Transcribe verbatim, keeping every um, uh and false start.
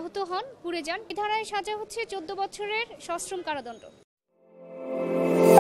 আহত হন, পুড়ে যান। এই ধারায় সাজা হচ্ছে চোদ্দ বছরের সশ্রম কারাদণ্ড।